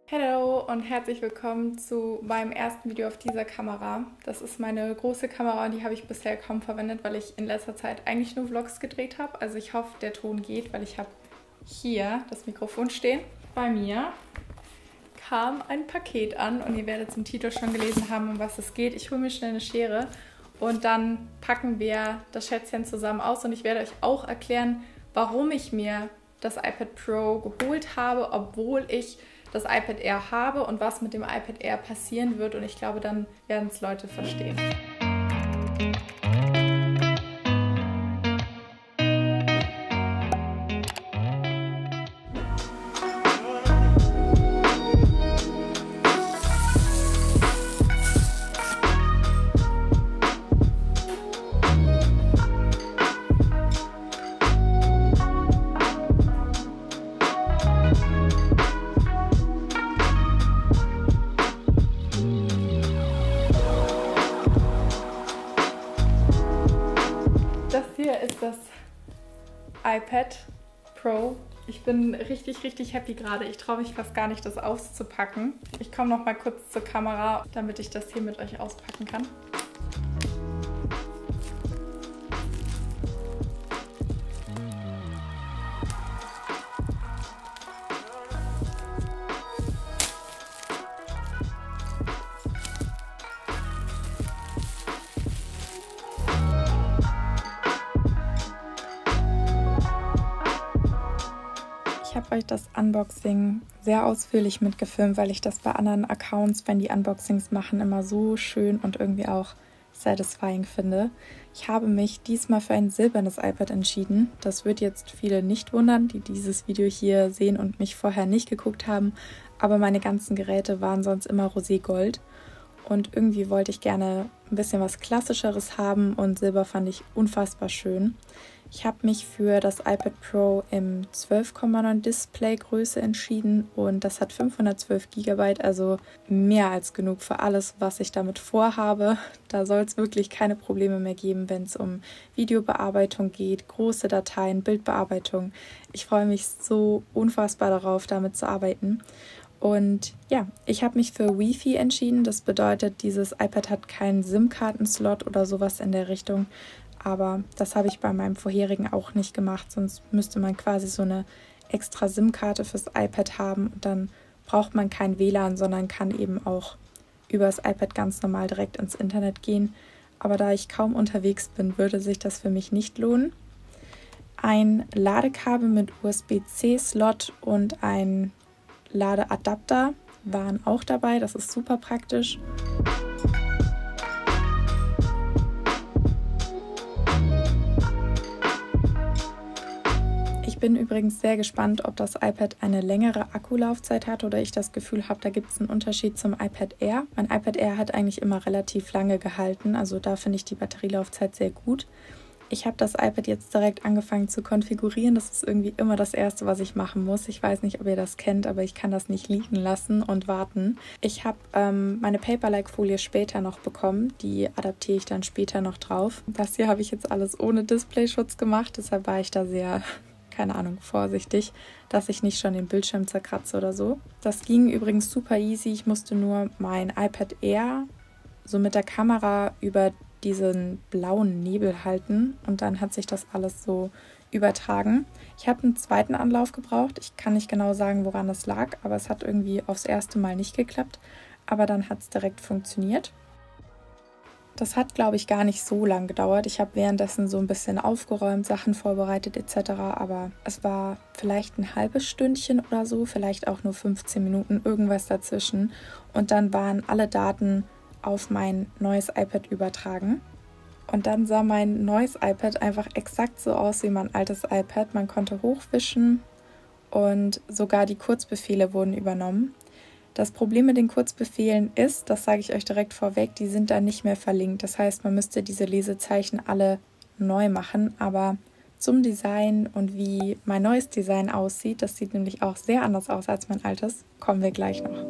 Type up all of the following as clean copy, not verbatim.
Hallo und herzlich willkommen zu meinem ersten Video auf dieser Kamera. Das ist meine große Kamera und die habe ich bisher kaum verwendet, weil ich in letzter Zeit eigentlich nur Vlogs gedreht habe. Also ich hoffe, der Ton geht, weil ich habe hier das Mikrofon stehen. Bei mir kam ein Paket an und ihr werdet im Titel schon gelesen haben, um was es geht. Ich hole mir schnell eine Schere und dann packen wir das Schätzchen zusammen aus und ich werde euch auch erklären, warum ich mir das iPad Pro geholt habe, obwohl ich das iPad Air habe und was mit dem iPad Air passieren wird. Und ich glaube, dann werden es Leute verstehen. Das hier ist das iPad Pro. Ich bin richtig happy gerade. Ich traue mich fast gar nicht, das auszupacken. Ich komme noch mal kurz zur Kamera, damit ich das hier mit euch auspacken kann. Ich habe euch das Unboxing sehr ausführlich mitgefilmt, weil ich das bei anderen Accounts, wenn die Unboxings machen, immer so schön und irgendwie auch satisfying finde. Ich habe mich diesmal für ein silbernes iPad entschieden. Das wird jetzt viele nicht wundern, die dieses Video hier sehen und mich vorher nicht geguckt haben, aber meine ganzen Geräte waren sonst immer Roségold. Und irgendwie wollte ich gerne ein bisschen was Klassischeres haben und Silber fand ich unfassbar schön. Ich habe mich für das iPad Pro im 12,9 Displaygröße entschieden und das hat 512 GB, also mehr als genug für alles, was ich damit vorhabe. Da soll es wirklich keine Probleme mehr geben, wenn es um Videobearbeitung geht, große Dateien, Bildbearbeitung. Ich freue mich so unfassbar darauf, damit zu arbeiten. Und ja, ich habe mich für Wi-Fi entschieden. Das bedeutet, dieses iPad hat keinen SIM-Karten-Slot oder sowas in der Richtung. Aber das habe ich bei meinem vorherigen auch nicht gemacht. Sonst müsste man quasi so eine extra SIM-Karte fürs iPad haben. Und dann braucht man kein WLAN, sondern kann eben auch über das iPad ganz normal direkt ins Internet gehen. Aber da ich kaum unterwegs bin, würde sich das für mich nicht lohnen. Ein Ladekabel mit USB-C-Slot und ein Ladeadapter waren auch dabei, das ist super praktisch. Ich bin übrigens sehr gespannt, ob das iPad eine längere Akkulaufzeit hat oder ich das Gefühl habe, da gibt es einen Unterschied zum iPad Air. Mein iPad Air hat eigentlich immer relativ lange gehalten, also da finde ich die Batterielaufzeit sehr gut. Ich habe das iPad jetzt direkt angefangen zu konfigurieren. Das ist irgendwie immer das Erste, was ich machen muss. Ich weiß nicht, ob ihr das kennt, aber ich kann das nicht liegen lassen und warten. Ich habe meine Paperlike-Folie später noch bekommen. Die adaptiere ich dann später noch drauf. Das hier habe ich jetzt alles ohne Displayschutz gemacht. Deshalb war ich da sehr, keine Ahnung, vorsichtig, dass ich nicht schon den Bildschirm zerkratze oder so. Das ging übrigens super easy. Ich musste nur mein iPad Air so mit der Kamera über diesen blauen Nebel halten und dann hat sich das alles so übertragen. Ich habe einen zweiten Anlauf gebraucht. Ich kann nicht genau sagen, woran das lag, aber es hat irgendwie aufs erste Mal nicht geklappt. Aber dann hat es direkt funktioniert. Das hat, glaube ich, gar nicht so lang gedauert. Ich habe währenddessen so ein bisschen aufgeräumt, Sachen vorbereitet etc. Aber es war vielleicht ein halbes Stündchen oder so, vielleicht auch nur 15 Minuten, irgendwas dazwischen. Und dann waren alle Daten auf mein neues iPad übertragen. Und dann sah mein neues iPad einfach exakt so aus wie mein altes iPad. Man konnte hochwischen und sogar die Kurzbefehle wurden übernommen. Das Problem mit den Kurzbefehlen ist, das sage ich euch direkt vorweg, die sind dann nicht mehr verlinkt. Das heißt, man müsste diese Lesezeichen alle neu machen. Aber zum Design und wie mein neues Design aussieht, das sieht nämlich auch sehr anders aus als mein altes, kommen wir gleich noch.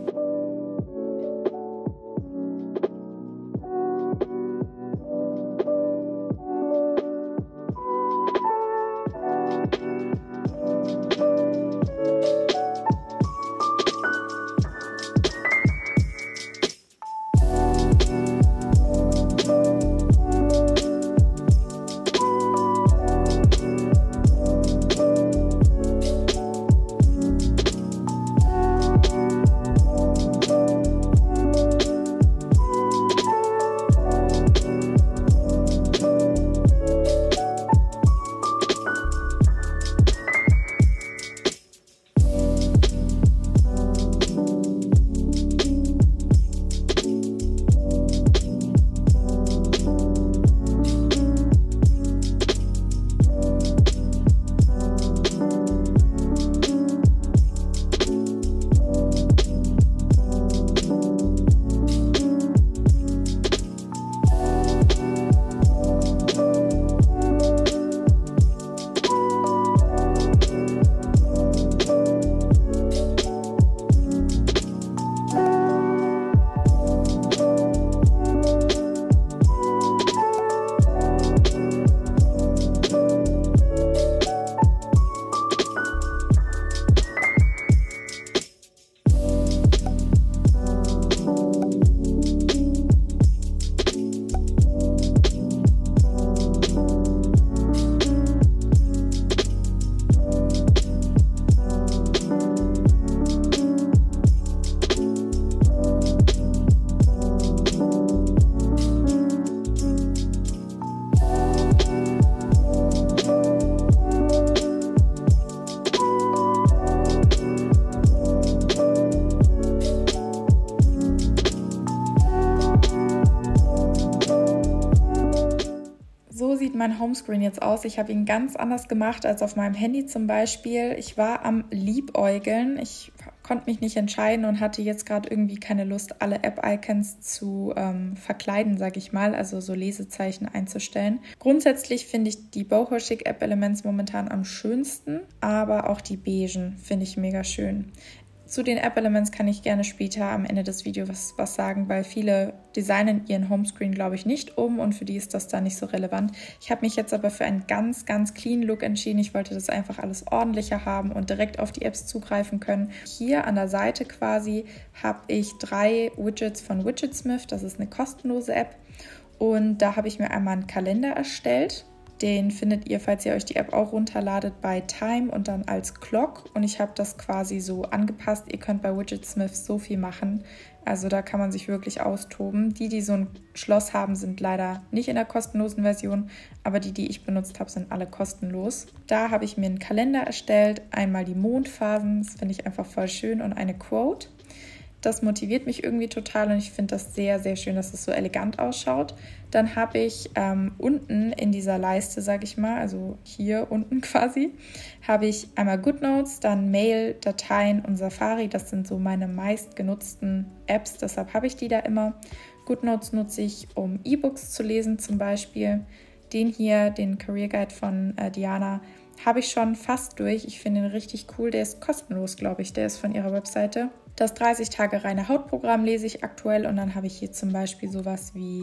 mein Homescreen jetzt aus? Ich habe ihn ganz anders gemacht als auf meinem Handy zum Beispiel. Ich war am Liebäugeln. Ich konnte mich nicht entscheiden und hatte jetzt gerade irgendwie keine Lust, alle App-Icons zu verkleiden, sage ich mal, also so Lesezeichen einzustellen. Grundsätzlich finde ich die Boho Chic App Elements momentan am schönsten, aber auch die beigen finde ich mega schön. Zu den App-Elements kann ich gerne später am Ende des Videos was sagen, weil viele designen ihren Homescreen, glaube ich, nicht um und für die ist das da nicht so relevant. Ich habe mich jetzt aber für einen ganz, ganz clean Look entschieden. Ich wollte das einfach alles ordentlicher haben und direkt auf die Apps zugreifen können. Hier an der Seite quasi habe ich 3 Widgets von Widgetsmith. Das ist eine kostenlose App und da habe ich mir einmal einen Kalender erstellt. Den findet ihr, falls ihr euch die App auch runterladet, bei Time und dann als Clock. Und ich habe das quasi so angepasst. Ihr könnt bei Widgetsmith so viel machen. Also da kann man sich wirklich austoben. Die so ein Schloss haben, sind leider nicht in der kostenlosen Version. Aber die ich benutzt habe, sind alle kostenlos. Da habe ich mir einen Kalender erstellt. Einmal die Mondphasen, das finde ich einfach voll schön. Und eine Quote. Das motiviert mich irgendwie total und ich finde das sehr, sehr schön, dass es so elegant ausschaut. Dann habe ich unten in dieser Leiste, sage ich mal, also hier unten quasi, habe ich einmal GoodNotes, dann Mail, Dateien und Safari. Das sind so meine meistgenutzten Apps, deshalb habe ich die da immer. GoodNotes nutze ich, um E-Books zu lesen zum Beispiel. Den hier, den Career Guide von Diana, habe ich schon fast durch. Ich finde ihn richtig cool. Der ist kostenlos, glaube ich. Der ist von ihrer Webseite. Das 30 Tage reine Hautprogramm lese ich aktuell und dann habe ich hier zum Beispiel sowas wie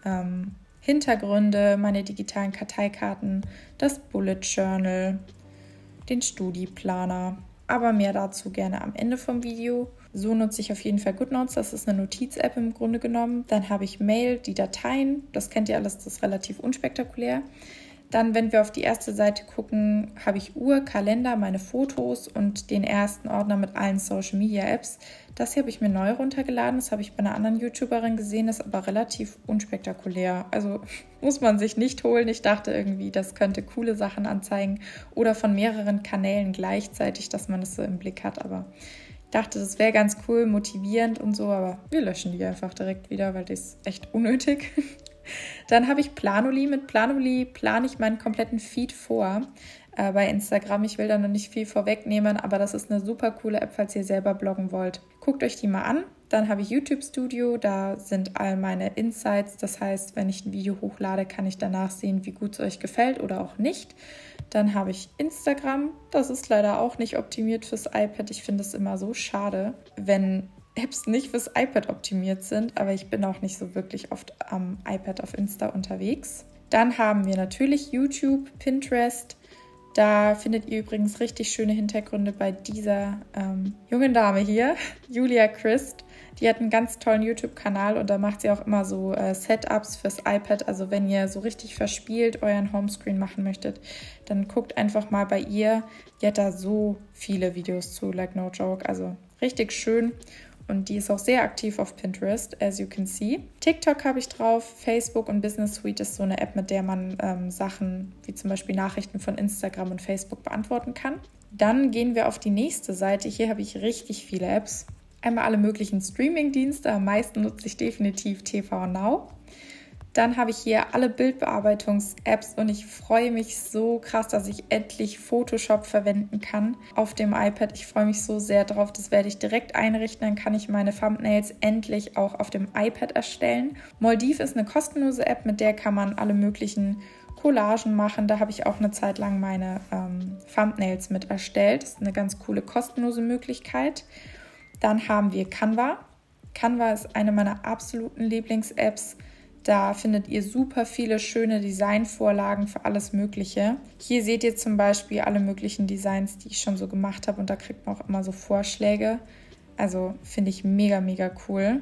Hintergründe, meine digitalen Karteikarten, das Bullet Journal, den Studieplaner. Aber mehr dazu gerne am Ende vom Video. So nutze ich auf jeden Fall GoodNotes, das ist eine Notiz-App im Grunde genommen. Dann habe ich Mail, die Dateien, das kennt ihr alles, das ist relativ unspektakulär. Dann, wenn wir auf die erste Seite gucken, habe ich Uhr, Kalender, meine Fotos und den ersten Ordner mit allen Social Media Apps. Das hier habe ich mir neu runtergeladen, das habe ich bei einer anderen YouTuberin gesehen, ist aber relativ unspektakulär. Also muss man sich nicht holen. Ich dachte irgendwie, das könnte coole Sachen anzeigen oder von mehreren Kanälen gleichzeitig, dass man das so im Blick hat. Aber ich dachte, das wäre ganz cool, motivierend und so, aber wir löschen die einfach direkt wieder, weil das ist echt unnötig. Dann habe ich Planoly. Mit Planoly plane ich meinen kompletten Feed vor bei Instagram. Ich will da noch nicht viel vorwegnehmen, aber das ist eine super coole App, falls ihr selber bloggen wollt. Guckt euch die mal an. Dann habe ich YouTube Studio. Da sind all meine Insights. Das heißt, wenn ich ein Video hochlade, kann ich danach sehen, wie gut es euch gefällt oder auch nicht. Dann habe ich Instagram. Das ist leider auch nicht optimiert fürs iPad. Ich finde es immer so schade, wenn Apps nicht fürs iPad optimiert sind, aber ich bin auch nicht so wirklich oft am iPad auf Insta unterwegs. Dann haben wir natürlich YouTube, Pinterest. Da findet ihr übrigens richtig schöne Hintergründe bei dieser jungen Dame hier, Julia Christ. Die hat einen ganz tollen YouTube-Kanal und da macht sie auch immer so Setups fürs iPad. Also wenn ihr so richtig verspielt euren Homescreen machen möchtet, dann guckt einfach mal bei ihr. Die hat da so viele Videos zu, like no joke. Also richtig schön. Und die ist auch sehr aktiv auf Pinterest, as you can see. TikTok habe ich drauf, Facebook und Business Suite ist so eine App, mit der man Sachen wie zum Beispiel Nachrichten von Instagram und Facebook beantworten kann. Dann gehen wir auf die nächste Seite. Hier habe ich richtig viele Apps. Einmal alle möglichen Streaming-Dienste, am meisten nutze ich definitiv TV Now. Dann habe ich hier alle Bildbearbeitungs-Apps und ich freue mich so krass, dass ich endlich Photoshop verwenden kann auf dem iPad. Ich freue mich so sehr drauf, das werde ich direkt einrichten. Dann kann ich meine Thumbnails endlich auch auf dem iPad erstellen. Moldiv ist eine kostenlose App, mit der kann man alle möglichen Collagen machen. Da habe ich auch eine Zeit lang meine Thumbnails mit erstellt. Das ist eine ganz coole kostenlose Möglichkeit. Dann haben wir Canva. Canva ist eine meiner absoluten Lieblings-Apps. Da findet ihr super viele schöne Designvorlagen für alles Mögliche. Hier seht ihr zum Beispiel alle möglichen Designs, die ich schon so gemacht habe und da kriegt man auch immer so Vorschläge. Also finde ich mega, mega cool.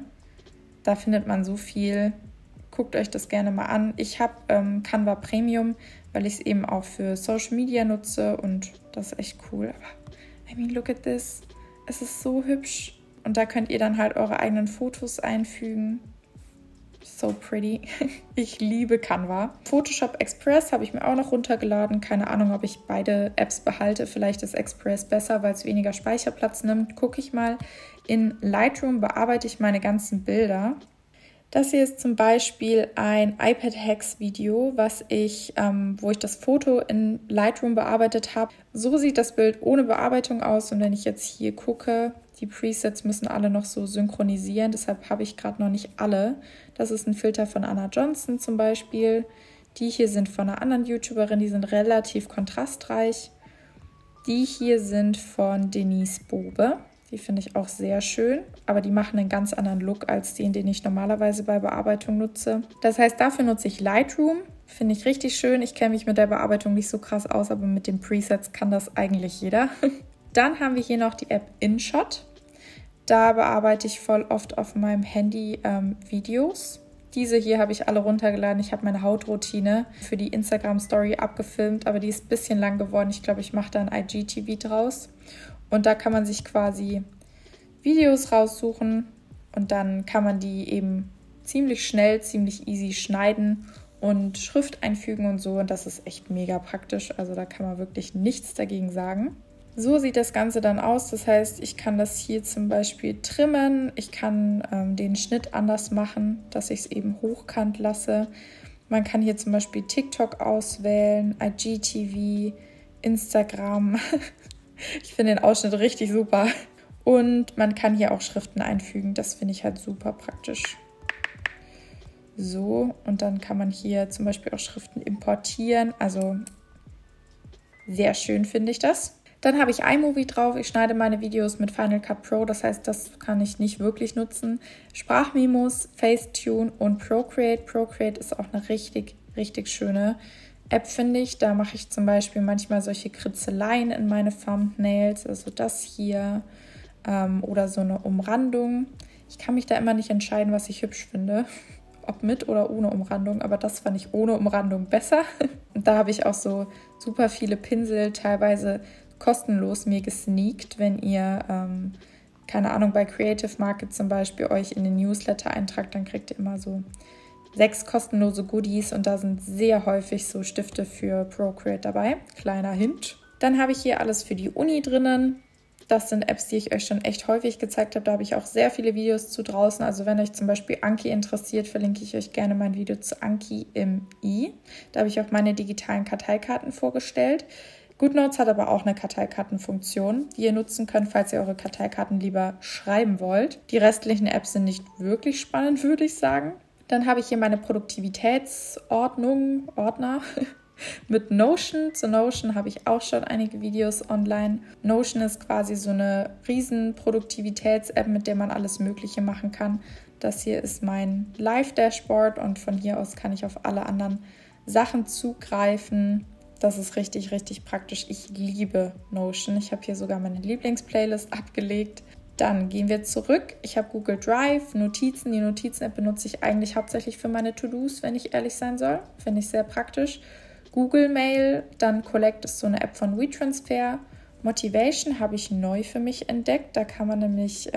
Da findet man so viel. Guckt euch das gerne mal an. Ich habe Canva Premium, weil ich es eben auch für Social Media nutze und das ist echt cool. Aber I mean, look at this. Es ist so hübsch und da könnt ihr dann halt eure eigenen Fotos einfügen. So pretty. Ich liebe Canva. Photoshop Express habe ich mir auch noch runtergeladen. Keine Ahnung, ob ich beide Apps behalte. Vielleicht ist Express besser, weil es weniger Speicherplatz nimmt. Gucke ich mal. In Lightroom bearbeite ich meine ganzen Bilder. Das hier ist zum Beispiel ein iPad-Hacks-Video, wo ich das Foto in Lightroom bearbeitet habe. So sieht das Bild ohne Bearbeitung aus und wenn ich jetzt hier gucke, die Presets müssen alle noch so synchronisieren, deshalb habe ich gerade noch nicht alle. Das ist ein Filter von Anna Johnson zum Beispiel. Die hier sind von einer anderen YouTuberin, die sind relativ kontrastreich. Die hier sind von Denise Bobe. Die finde ich auch sehr schön, aber die machen einen ganz anderen Look als den ich normalerweise bei Bearbeitung nutze. Das heißt, dafür nutze ich Lightroom. Finde ich richtig schön. Ich kenne mich mit der Bearbeitung nicht so krass aus, aber mit den Presets kann das eigentlich jeder. Dann haben wir hier noch die App InShot. Da bearbeite ich voll oft auf meinem Handy Videos. Diese hier habe ich alle runtergeladen. Ich habe meine Hautroutine für die Instagram-Story abgefilmt, aber die ist ein bisschen lang geworden. Ich glaube, ich mache da ein IGTV draus. Und da kann man sich quasi Videos raussuchen und dann kann man die eben ziemlich schnell, ziemlich easy schneiden und Schrift einfügen und so. Und das ist echt mega praktisch. Also da kann man wirklich nichts dagegen sagen. So sieht das Ganze dann aus. Das heißt, ich kann das hier zum Beispiel trimmen. Ich kann den Schnitt anders machen, dass ich es eben hochkant lasse. Man kann hier zum Beispiel TikTok auswählen, IGTV, Instagram. Ich finde den Ausschnitt richtig super. Und man kann hier auch Schriften einfügen. Das finde ich halt super praktisch. So, und dann kann man hier zum Beispiel auch Schriften importieren. Also sehr schön finde ich das. Dann habe ich iMovie drauf. Ich schneide meine Videos mit Final Cut Pro. Das heißt, das kann ich nicht wirklich nutzen. Sprachmemos, Facetune und Procreate. Procreate ist auch eine richtig, richtig schöne App, finde ich. Da mache ich zum Beispiel manchmal solche Kritzeleien in meine Thumbnails, also das hier oder so eine Umrandung. Ich kann mich da immer nicht entscheiden, was ich hübsch finde, ob mit oder ohne Umrandung, aber das fand ich ohne Umrandung besser. Und da habe ich auch so super viele Pinsel, teilweise kostenlos mir gesneakt, wenn ihr, keine Ahnung, bei Creative Market zum Beispiel euch in den Newsletter eintragt, dann kriegt ihr immer so 6 kostenlose Goodies und da sind sehr häufig so Stifte für Procreate dabei. Kleiner Hint. Dann habe ich hier alles für die Uni drinnen. Das sind Apps, die ich euch schon echt häufig gezeigt habe. Da habe ich auch sehr viele Videos zu draußen. Also wenn euch zum Beispiel Anki interessiert, verlinke ich euch gerne mein Video zu Anki im i. Da habe ich auch meine digitalen Karteikarten vorgestellt. GoodNotes hat aber auch eine Karteikartenfunktion, die ihr nutzen könnt, falls ihr eure Karteikarten lieber schreiben wollt. Die restlichen Apps sind nicht wirklich spannend, würde ich sagen. Dann habe ich hier meine Ordner mit Notion. Zu Notion habe ich auch schon einige Videos online. Notion ist quasi so eine riesen Produktivitäts-App, mit der man alles Mögliche machen kann. Das hier ist mein Live-Dashboard und von hier aus kann ich auf alle anderen Sachen zugreifen. Das ist richtig, richtig praktisch. Ich liebe Notion. Ich habe hier sogar meine Lieblingsplaylist abgelegt. Dann gehen wir zurück. Ich habe Google Drive, Notizen. Die Notizen-App benutze ich eigentlich hauptsächlich für meine To-Dos, wenn ich ehrlich sein soll. Finde ich sehr praktisch. Google Mail, dann Collect ist so eine App von WeTransfer. Motivation habe ich neu für mich entdeckt. Da kann man nämlich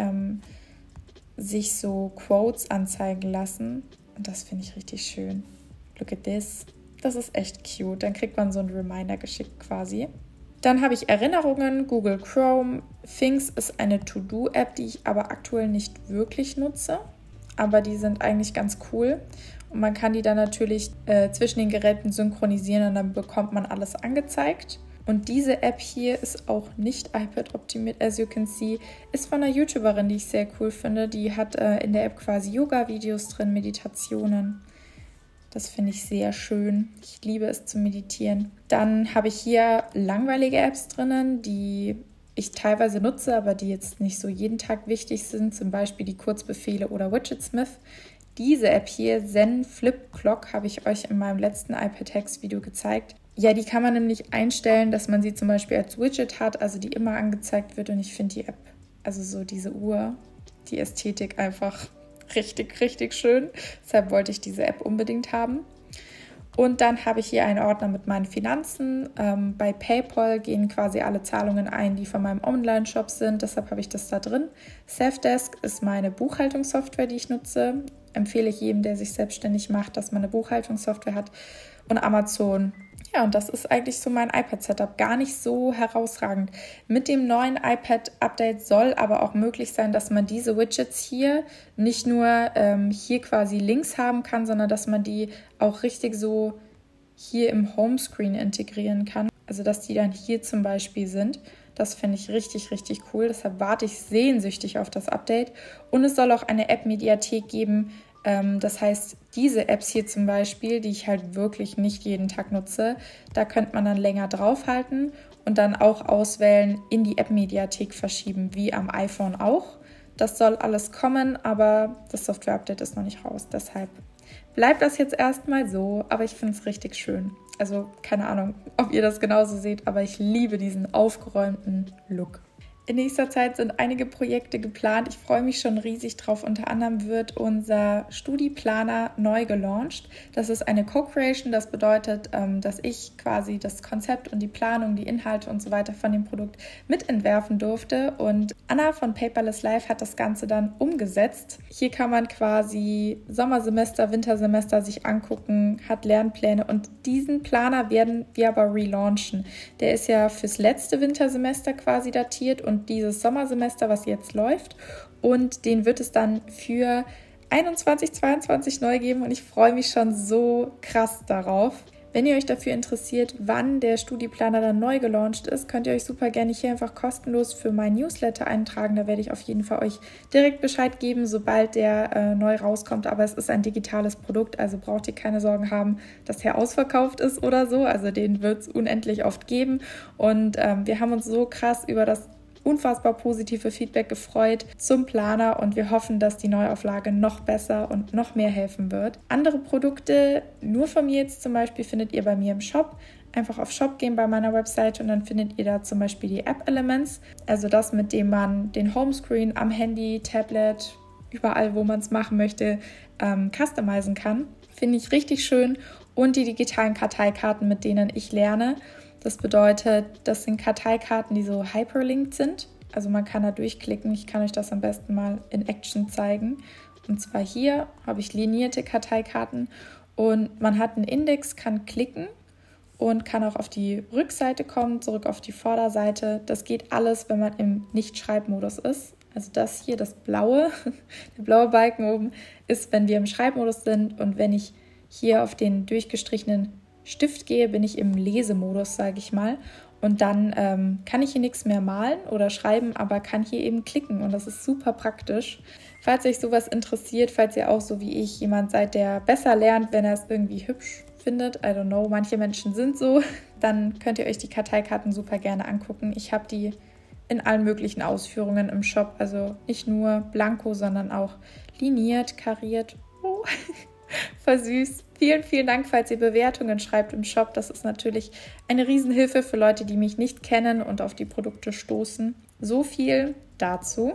sich so Quotes anzeigen lassen. Und das finde ich richtig schön. Look at this. Das ist echt cute. Dann kriegt man so einen Reminder geschickt quasi. Dann habe ich Erinnerungen, Google Chrome. Things ist eine To-Do-App, die ich aber aktuell nicht wirklich nutze. Aber die sind eigentlich ganz cool. Und man kann die dann natürlich zwischen den Geräten synchronisieren und dann bekommt man alles angezeigt. Und diese App hier ist auch nicht iPad-optimiert, as you can see. Ist von einer YouTuberin, die ich sehr cool finde. Die hat in der App quasi Yoga-Videos drin, Meditationen. Das finde ich sehr schön. Ich liebe es zu meditieren. Dann habe ich hier langweilige Apps drinnen, die ich teilweise nutze, aber die jetzt nicht so jeden Tag wichtig sind. Zum Beispiel die Kurzbefehle oder Widgetsmith. Diese App hier, Zen Flip Clock, habe ich euch in meinem letzten iPad-Hacks-Video gezeigt. Ja, die kann man nämlich einstellen, dass man sie zum Beispiel als Widget hat, also die immer angezeigt wird. Und ich finde die App, also so diese Uhr, die Ästhetik einfach richtig, richtig schön. Deshalb wollte ich diese App unbedingt haben. Und dann habe ich hier einen Ordner mit meinen Finanzen. Bei PayPal gehen quasi alle Zahlungen ein, die von meinem Online-Shop sind. Deshalb habe ich das da drin. Safdesk ist meine Buchhaltungssoftware, die ich nutze. Empfehle ich jedem, der sich selbstständig macht, dass man eine Buchhaltungssoftware hat. Und Amazon Ja, und das ist eigentlich so mein iPad-Setup. Gar nicht so herausragend. Mit dem neuen iPad-Update soll aber auch möglich sein, dass man diese Widgets hier nicht nur hier quasi links haben kann, sondern dass man die auch richtig so hier im Homescreen integrieren kann. Also dass die dann hier zum Beispiel sind. Das finde ich richtig, richtig cool. Deshalb warte ich sehnsüchtig auf das Update. Und es soll auch eine App-Mediathek geben. Das heißt, diese Apps hier zum Beispiel, die ich halt wirklich nicht jeden Tag nutze, da könnte man dann länger draufhalten und dann auch auswählen, in die App-Mediathek verschieben, wie am iPhone auch. Das soll alles kommen, aber das Software-Update ist noch nicht raus. Deshalb bleibt das jetzt erstmal so, aber ich finde es richtig schön. Also keine Ahnung, ob ihr das genauso seht, aber ich liebe diesen aufgeräumten Look. In nächster Zeit sind einige Projekte geplant. Ich freue mich schon riesig drauf. Unter anderem wird unser Studi-Planer neu gelauncht. Das ist eine Co-Creation. Das bedeutet, dass ich quasi das Konzept und die Planung, die Inhalte und so weiter von dem Produkt mitentwerfen durfte. Und Anna von Paperless Life hat das Ganze dann umgesetzt. Hier kann man quasi Sommersemester, Wintersemester sich angucken, hat Lernpläne. Und diesen Planer werden wir aber relaunchen. Der ist ja fürs letzte Wintersemester quasi datiert und dieses Sommersemester, was jetzt läuft, und den wird es dann für 21, 22 neu geben und ich freue mich schon so krass darauf. Wenn ihr euch dafür interessiert, wann der Studi-Planer dann neu gelauncht ist, könnt ihr euch super gerne hier einfach kostenlos für mein Newsletter eintragen. Da werde ich auf jeden Fall euch direkt Bescheid geben, sobald der neu rauskommt. Aber es ist ein digitales Produkt, also braucht ihr keine Sorgen haben, dass der ausverkauft ist oder so. Also den wird es unendlich oft geben. Und wir haben uns so krass über das unfassbar positive Feedback gefreut zum Planer und wir hoffen, dass die Neuauflage noch besser und noch mehr helfen wird. Andere Produkte, nur von mir jetzt zum Beispiel, findet ihr bei mir im Shop. Einfach auf Shop gehen bei meiner Webseite und dann findet ihr da zum Beispiel die App Elements, also das, mit dem man den Homescreen am Handy, Tablet, überall, wo man es machen möchte, customizen kann. Finde ich richtig schön. Und die digitalen Karteikarten, mit denen ich lerne. Das bedeutet, das sind Karteikarten, die so hyperlinked sind. Also man kann da durchklicken. Ich kann euch das am besten mal in Action zeigen. Und zwar hier habe ich linierte Karteikarten und man hat einen Index, kann klicken und kann auch auf die Rückseite kommen, zurück auf die Vorderseite. Das geht alles, wenn man im Nicht-Schreibmodus ist. Also das hier, das blaue, der blaue Balken oben, ist, wenn wir im Schreibmodus sind, und wenn ich hier auf den durchgestrichenen Stift gehe, bin ich im Lesemodus, sage ich mal. Und dann kann ich hier nichts mehr malen oder schreiben, aber kann hier eben klicken und das ist super praktisch. Falls euch sowas interessiert, falls ihr auch so wie ich jemand seid, der besser lernt, wenn er es irgendwie hübsch findet, I don't know, manche Menschen sind so, dann könnt ihr euch die Karteikarten super gerne angucken. Ich habe die in allen möglichen Ausführungen im Shop, also nicht nur blanko, sondern auch liniert, kariert. Oh. Voll süß. Vielen, vielen Dank, falls ihr Bewertungen schreibt im Shop. Das ist natürlich eine Riesenhilfe für Leute, die mich nicht kennen und auf die Produkte stoßen. So viel dazu.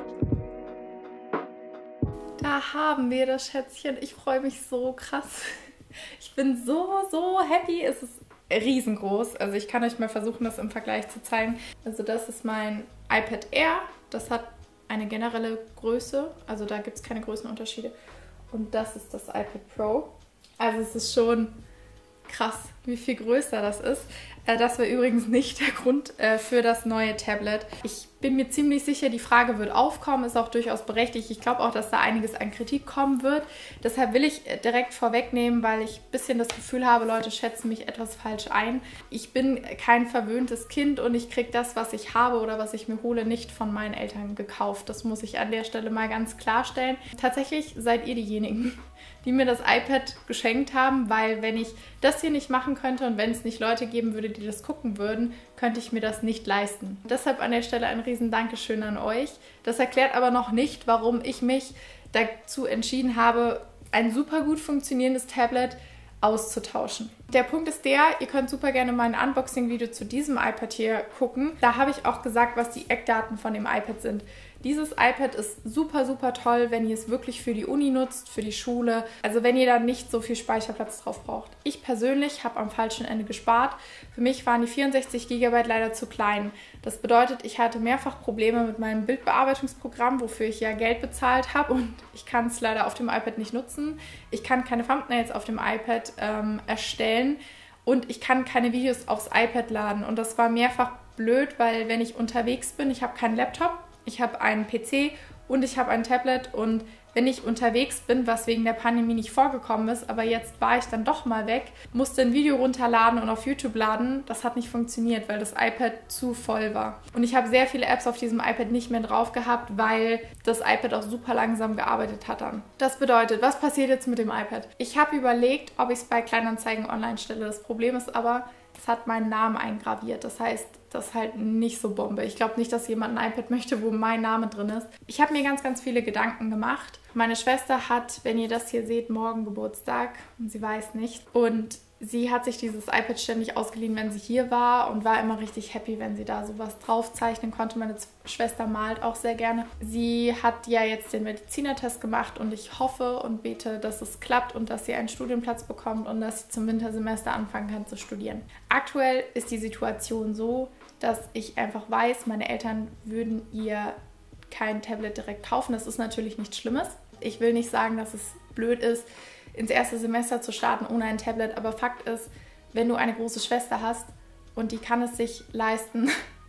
Da haben wir das Schätzchen. Ich freue mich so krass. Ich bin so happy. Es ist riesengroß. Also ich kann euch mal versuchen, das im Vergleich zu zeigen. Also das ist mein iPad Air. Das hat eine generelle Größe. Also da gibt es keine Größenunterschiede. Und das ist das iPad Pro. Also es ist schon krass, wie viel größer das ist. Das war übrigens nicht der Grund für das neue Tablet. Ich bin mir ziemlich sicher, die Frage wird aufkommen, ist auch durchaus berechtigt. Ich glaube auch, dass da einiges an Kritik kommen wird. Deshalb will ich direkt vorwegnehmen, weil ich ein bisschen das Gefühl habe, Leute schätzen mich etwas falsch ein. Ich bin kein verwöhntes Kind und ich kriege das, was ich habe oder was ich mir hole, nicht von meinen Eltern gekauft. Das muss ich an der Stelle mal ganz klarstellen. Tatsächlich seid ihr diejenigen, die mir das iPad geschenkt haben, weil wenn ich das hier nicht machen könnte und wenn es nicht Leute geben würde, die das gucken würden, könnte ich mir das nicht leisten. Deshalb an der Stelle ein riesen Dankeschön an euch. Das erklärt aber noch nicht, warum ich mich dazu entschieden habe, ein super gut funktionierendes Tablet auszutauschen. Der Punkt ist der, ihr könnt super gerne mein Unboxing-Video zu diesem iPad hier gucken. Da habe ich auch gesagt, was die Eckdaten von dem iPad sind. Dieses iPad ist super, super toll, wenn ihr es wirklich für die Uni nutzt, für die Schule. Also wenn ihr da nicht so viel Speicherplatz drauf braucht. Ich persönlich habe am falschen Ende gespart. Für mich waren die 64 GB leider zu klein. Das bedeutet, ich hatte mehrfach Probleme mit meinem Bildbearbeitungsprogramm, wofür ich ja Geld bezahlt habe. Und ich kann es leider auf dem iPad nicht nutzen. Ich kann keine Thumbnails auf dem iPad erstellen. und ich kann keine Videos aufs iPad laden. Und das war mehrfach blöd, weil wenn ich unterwegs bin, ich habe keinen Laptop, ich habe einen PC und ich habe ein Tablet, und wenn ich unterwegs bin, was wegen der Pandemie nicht vorgekommen ist, aber jetzt war ich dann doch mal weg, musste ein Video runterladen und auf YouTube laden. Das hat nicht funktioniert, weil das iPad zu voll war. Und ich habe sehr viele Apps auf diesem iPad nicht mehr drauf gehabt, weil das iPad auch super langsam gearbeitet hat dann. Das bedeutet, was passiert jetzt mit dem iPad? Ich habe überlegt, ob ich es bei Kleinanzeigen online stelle. Das Problem ist aber, es hat meinen Namen eingraviert. Das heißt, das ist halt nicht so Bombe. Ich glaube nicht, dass jemand ein iPad möchte, wo mein Name drin ist. Ich habe mir ganz, ganz viele Gedanken gemacht. Meine Schwester hat, wenn ihr das hier seht, morgen Geburtstag und sie weiß nicht. Und sie hat sich dieses iPad ständig ausgeliehen, wenn sie hier war, und war immer richtig happy, wenn sie da sowas draufzeichnen konnte. Meine Schwester malt auch sehr gerne. Sie hat ja jetzt den Medizinertest gemacht und ich hoffe und bete, dass es klappt und dass sie einen Studienplatz bekommt und dass sie zum Wintersemester anfangen kann zu studieren. Aktuell ist die Situation so, dass ich einfach weiß, meine Eltern würden ihr kein Tablet direkt kaufen. Das ist natürlich nichts Schlimmes. Ich will nicht sagen, dass es blöd ist, ins erste Semester zu starten ohne ein Tablet, aber Fakt ist, wenn du eine große Schwester hast und die kann es sich leisten,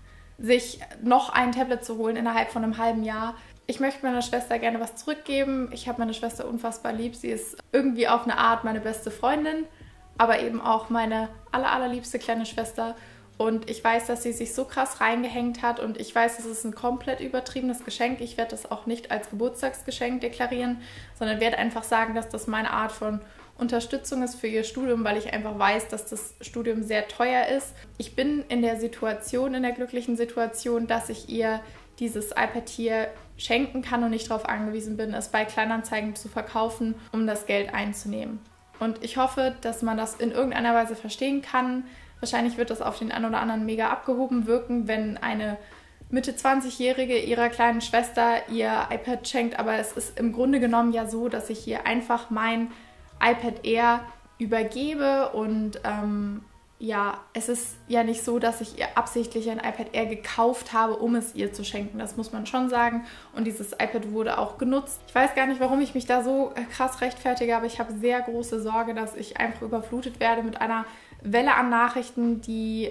sich noch ein Tablet zu holen innerhalb von einem halben Jahr. Ich möchte meiner Schwester gerne was zurückgeben. Ich habe meine Schwester unfassbar lieb. Sie ist irgendwie auf eine Art meine beste Freundin, aber eben auch meine allerliebste kleine Schwester. Und ich weiß, dass sie sich so krass reingehängt hat, und ich weiß, es ist ein komplett übertriebenes Geschenk. Ich werde das auch nicht als Geburtstagsgeschenk deklarieren, sondern werde einfach sagen, dass das meine Art von Unterstützung ist für ihr Studium, weil ich einfach weiß, dass das Studium sehr teuer ist. Ich bin in der glücklichen Situation, dass ich ihr dieses iPad hier schenken kann und nicht darauf angewiesen bin, es bei Kleinanzeigen zu verkaufen, um das Geld einzunehmen. Und ich hoffe, dass man das in irgendeiner Weise verstehen kann. Wahrscheinlich wird das auf den einen oder anderen mega abgehoben wirken, wenn eine Mitte-20-Jährige ihrer kleinen Schwester ihr iPad schenkt. Aber es ist im Grunde genommen ja so, dass ich ihr einfach mein iPad Air übergebe. Und ja, es ist ja nicht so, dass ich ihr absichtlich ein iPad Air gekauft habe, um es ihr zu schenken. Das muss man schon sagen. Und dieses iPad wurde auch genutzt. Ich weiß gar nicht, warum ich mich da so krass rechtfertige, aber ich habe sehr große Sorge, dass ich einfach überflutet werde mit einer Welle an Nachrichten, die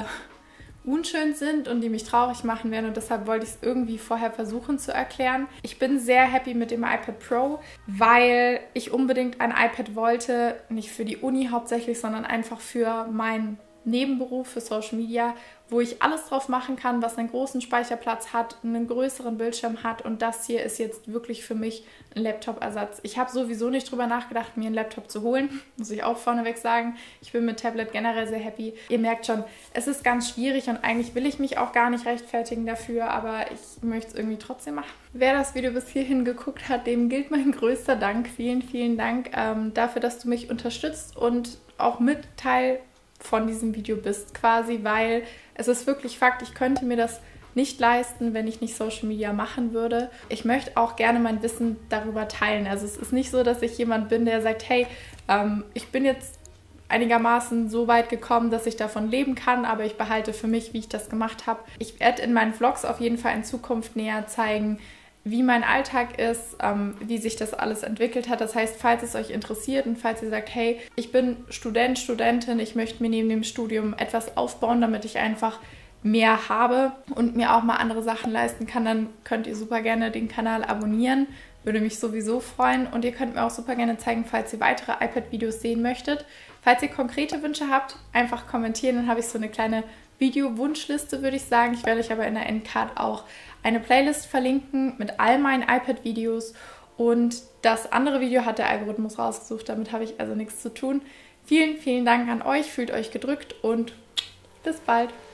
unschön sind und die mich traurig machen werden, und deshalb wollte ich es irgendwie vorher versuchen zu erklären. Ich bin sehr happy mit dem iPad Pro, weil ich unbedingt ein iPad wollte, nicht für die Uni hauptsächlich, sondern einfach für meinen Nebenberuf, für Social Media, wo ich alles drauf machen kann, was einen großen Speicherplatz hat, einen größeren Bildschirm hat, und das hier ist jetzt wirklich für mich ein Laptop-Ersatz. Ich habe sowieso nicht drüber nachgedacht, mir einen Laptop zu holen, muss ich auch vorneweg sagen. Ich bin mit Tablet generell sehr happy. Ihr merkt schon, es ist ganz schwierig und eigentlich will ich mich auch gar nicht rechtfertigen dafür, aber ich möchte es irgendwie trotzdem machen. Wer das Video bis hierhin geguckt hat, dem gilt mein größter Dank. Vielen, vielen Dank dafür, dass du mich unterstützt und auch mit Teil von diesem Video bist quasi, weil es ist wirklich Fakt, ich könnte mir das nicht leisten, wenn ich nicht Social Media machen würde. Ich möchte auch gerne mein Wissen darüber teilen. Also es ist nicht so, dass ich jemand bin, der sagt, hey, ich bin jetzt einigermaßen so weit gekommen, dass ich davon leben kann, aber ich behalte für mich, wie ich das gemacht habe. Ich werde in meinen Vlogs auf jeden Fall in Zukunft näher zeigen, wie mein Alltag ist, wie sich das alles entwickelt hat. Das heißt, falls es euch interessiert und falls ihr sagt, hey, ich bin Student, Studentin, ich möchte mir neben dem Studium etwas aufbauen, damit ich einfach mehr habe und mir auch mal andere Sachen leisten kann, dann könnt ihr super gerne den Kanal abonnieren. Würde mich sowieso freuen. Und ihr könnt mir auch super gerne zeigen, falls ihr weitere iPad-Videos sehen möchtet. Falls ihr konkrete Wünsche habt, einfach kommentieren. Dann habe ich so eine kleine Video-Wunschliste, würde ich sagen. Ich werde euch aber in der Endcard auch eine Playlist verlinken mit all meinen iPad-Videos. Und das andere Video hat der Algorithmus rausgesucht. Damit habe ich also nichts zu tun. Vielen, vielen Dank an euch. Fühlt euch gedrückt und bis bald.